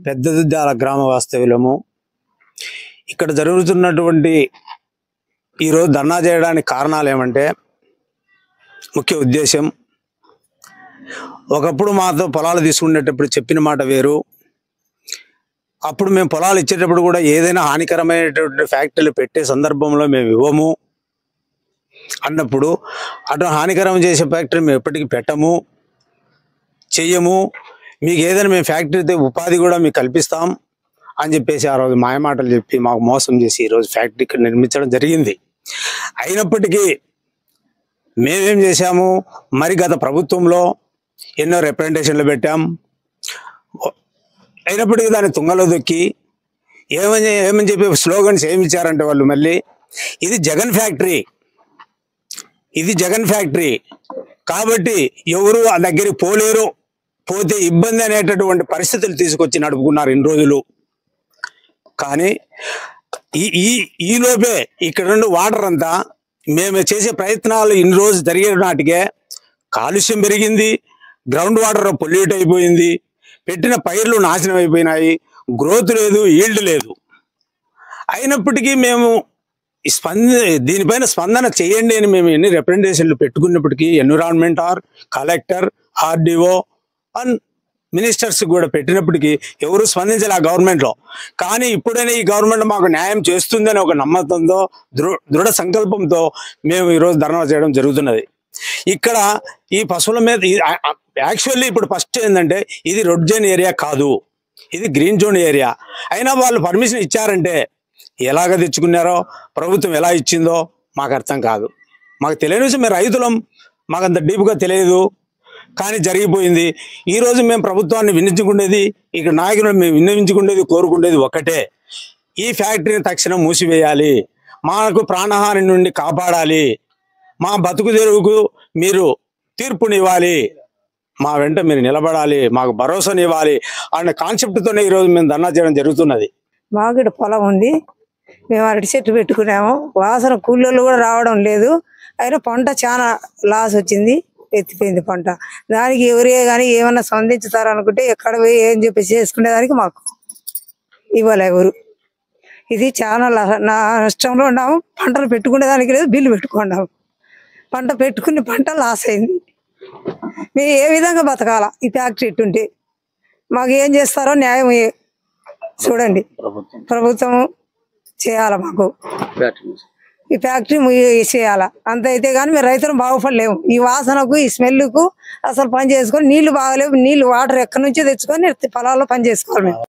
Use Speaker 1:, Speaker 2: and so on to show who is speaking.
Speaker 1: పెద్దదుద్దాల గ్రామ వాస్తవ్యులము. ఇక్కడ జరుగుతున్నటువంటి ఈరోజు ధర్నా చేయడానికి కారణాలు ఏమంటే, ముఖ్య ఉద్దేశం, ఒకప్పుడు మాతో పొలాలు తీసుకునేటప్పుడు చెప్పిన మాట వేరు. అప్పుడు మేము పొలాలు ఇచ్చేటప్పుడు కూడా ఏదైనా హానికరమైనటువంటి ఫ్యాక్టరీలు పెట్టే సందర్భంలో మేము ఇవ్వము అన్నప్పుడు, అటు హానికరం చేసే ఫ్యాక్టరీ మేము ఎప్పటికీ పెట్టము, చెయ్యము, మీకు ఏదైనా మేము ఫ్యాక్టరీతో ఉపాధి కూడా మీకు కల్పిస్తాం అని చెప్పేసి ఆ రోజు మాయమాటలు చెప్పి మాకు మోసం చేసి ఈరోజు ఫ్యాక్టరీ ఇక్కడ నిర్మించడం జరిగింది. అయినప్పటికీ మేమేం చేశాము, మరి గత ప్రభుత్వంలో ఎన్నో రిప్రజెంటేషన్లు పెట్టాం. అయినప్పటికీ దాన్ని తుంగలో దొక్కి ఏమని చెప్పి స్లోగన్స్ ఏమి ఇచ్చారంటే వాళ్ళు మళ్ళీ, ఇది జగన్ ఫ్యాక్టరీ, ఇది జగన్ ఫ్యాక్టరీ కాబట్టి ఎవరు ఆ దగ్గరికి పోలేరు, పోతే ఇబ్బంది అనేటటువంటి పరిస్థితులు తీసుకొచ్చి నడుపుకున్నారు ఇన్ని రోజులు. కానీ ఈ లోపే ఇక్కడ నుండి వాటర్ అంతా మేము చేసే ప్రయత్నాలు ఇన్ని రోజు జరిగే నాటికే కాలుష్యం పెరిగింది, గ్రౌండ్ వాటర్ పొల్యూట్ అయిపోయింది, పెట్టిన పైర్లు నాశనం అయిపోయినాయి, గ్రోత్ లేదు, ఈల్డ్ లేదు. అయినప్పటికీ మేము దీనిపైన స్పందన చేయండి అని మేము ఎన్ని రిప్రజెంటేషన్లు పెట్టుకున్నప్పటికీ environment collector, RDO and ministers కూడా పెట్టినప్పటికీ ఎవరు స్పందించాలి ఆ గవర్నమెంట్లో. కానీ ఇప్పుడైనా ఈ గవర్నమెంట్ మాకు న్యాయం చేస్తుందని ఒక నమ్మకంతో, దృఢ సంకల్పంతో మేము ఈరోజు ధర్నా చేయడం జరుగుతున్నది. ఇక్కడ ఈ పశువుల మీద యాక్చువల్లీ ఇప్పుడు ఫస్ట్ ఏంటంటే, ఇది రెడ్ జోన్ ఏరియా కాదు, ఇది గ్రీన్ జోన్ ఏరియా. అయినా వాళ్ళు పర్మిషన్ ఇచ్చారంటే ఎలాగ తెచ్చుకున్నారో, ప్రభుత్వం ఎలా ఇచ్చిందో మాకు అర్థం కాదు. మాకు తెలియని విషయం, మేము రైతులం, మాకు అంత డీప్గా తెలియదు, కానీ జరిగిపోయింది. ఈరోజు మేము ప్రభుత్వాన్ని వినించుకునేది, ఇక్కడ నాయకులను మేము విన్నవించుకునేది, కోరుకునేది ఒక్కటే, ఈ ఫ్యాక్టరీని తక్షణం మూసివేయాలి, మాకు ప్రాణహాని నుండి కాపాడాలి, మా బతుకు తెరువుకు మీరు తీర్పునివ్వాలి, మా వెంట మీరు నిలబడాలి, మాకు భరోసానివ్వాలి అనే కాన్సెప్ట్తోనే ఈరోజు మేము ధర్నా చేయడం జరుగుతున్నది.
Speaker 2: మాకు ఇక్కడ పొలం ఉంది, మేము అరటి చెట్టు పెట్టుకున్నాము, వాసన కూలీలు కూడా రావడం లేదు. అయినా పంట చాలా లాస్ వచ్చింది, ఎత్తిపోయింది పంట. దానికి ఎవరే కానీ ఏమన్నా స్పందించుతారనుకుంటే ఎక్కడ పోయి ఏం చెప్పి చేసుకునేదానికి మాకు ఇవ్వాలి ఎవరు. ఇది చాలా నష్టంలో ఉన్నాము. పంటలు పెట్టుకునేదానికి లేదు, బిల్లు పెట్టుకున్నాము. పంట పెట్టుకుని పంట లాస్ అయింది. మేము ఏ విధంగా బతకాలా? ఈ ఫ్యాక్టరీ ఇట్టుంటే మాకు ఏం చేస్తారో న్యాయం చూడండి, ప్రభుత్వం చేయాల. మాకు ఈ ఫ్యాక్టరీ చేయాల, అంత అయితే కానీ మేము రైతులు బాగుపడలేము. ఈ వాసనకు, ఈ స్మెల్కు అసలు పని చేసుకొని, నీళ్లు బాగలేవు, నీళ్లు వాటర్ ఎక్కడి నుంచో తెచ్చుకొని పొలాల్లో పని చేసుకోవాలి మేము.